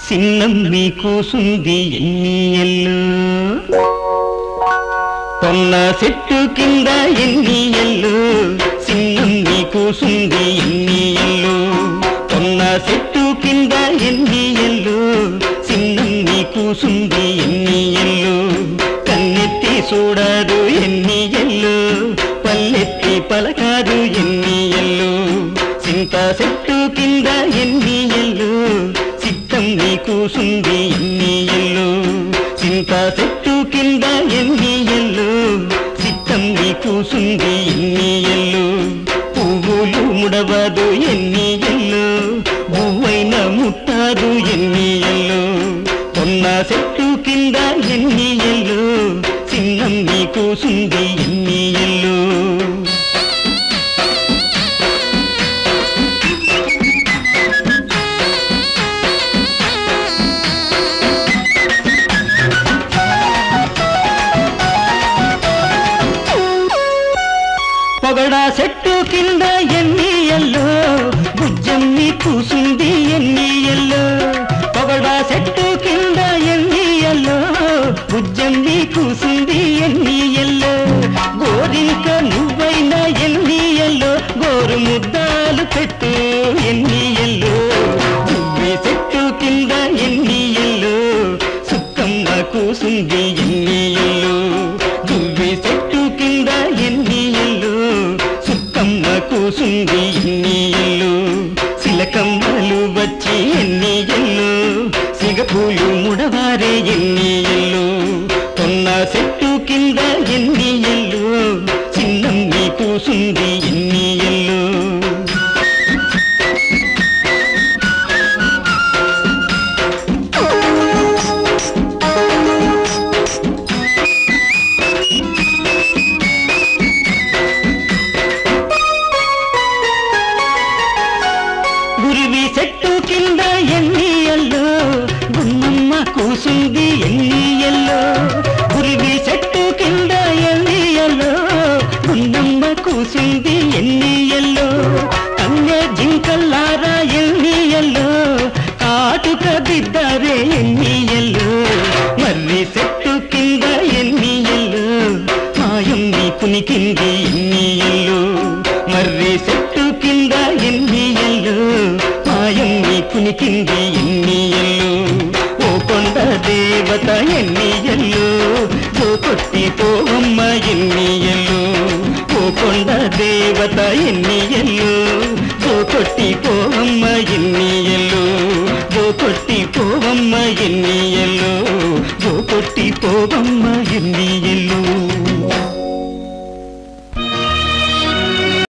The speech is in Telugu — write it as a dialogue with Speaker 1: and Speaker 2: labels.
Speaker 1: సిన్నమ్మి కూసుంది ఎన్నియల్లు పొన్న చెట్టు కింద ఎన్నియల్లు సిన్నమ్మి కూసుంది ఎన్నియల్లు పొన్న చెట్టు కింద ఎన్నియల్లు సిన్నమ్మి కూసుంది ఎన్నియల్లు కన్నెత్తి చూడదు ఎన్నియల్లు పల్లెత్తి పలకాదు ఎన్నియల్లు చింత చెట్టు కింద ఎన్నియల్లు సిట్టమ్మి కూసుంది ఎన్నియల్లు చింత చెట్టు కింద ఎన్నియల్లు సిట్టమ్మి కూసుంది ఎన్నియల్లు పువ్వులు ముడవదు ఎన్నియల్లు పువ్వైన ముట్టాదు ఎన్నియల్లు పొన్న చెట్టు కింద ఎన్నియల్లు చిన్నమ్మి కూసుంది ఎన్నియల్లు పొగడా చెట్టు కింద ఎన్నియల్లు బుజ్జమ్మి కూసుంది ఎన్నియల్లు పొగడా చెట్టు కింద ఎన్నియల్లు బుజ్జమ్మి కూసుంది ఎన్నియల్లు గోరింక నువ్వైనా ఎన్నియల్లు గోరు ముద్దాలు పెట్టు ఎన్నియల్లు దువ్వి చెట్టు కింద ఎన్నియల్లు సుక్కమ్మ కూసుంది ఎన్నియల్లు దువ్వి చెట్టు కింద ఎన్నియల్లు సుక్కమ్మ కూసుంది ఎన్నియల్లు సిలకమ్మలు వచ్చి ఎన్నియల్లు సిగపూలు ముడవారే ఎన్నియల్లు పొన్న చెట్టు కింద ఎన్నియల్లు చిన్నమ్మి కూసుంది ఎన్నియల్లు గురివి చెట్టు కింద ఎన్నియల్లు గుమ్మమ్మ కూసుంది ఎన్నియల్లు గురివి చెట్టు కింద ఎన్నియల్లు గుమ్మమ్మ కూసుంది ఎన్నియల్లు కన్నె జింకల్లారా ఎన్నియల్లు కాటుక బిద్దరే ఎన్నియల్లు మర్రి చెట్టు కింద ఎన్నియల్లు మాయమ్మి కునికింది ఎన్నియల్లు మర్రి చెట్టు కింద ఎన్నియల్లు మాయమ్మి కునికింది ఎన్నియల్లు ఓ కొండ దేవత ఎన్నియల్లు ఓ కొట్టి పోవమ్మ ఎన్నియల్లు ఓ కొండ దేవత ఎన్నియల్లు ఓ కొట్టి పోవమ్మ ఎన్నియల్లు ఓ కొట్టి పోవమ్మ ఎన్నియల్లు ఓ కొట్టి పోవమ్మ ఎన్నియల్లు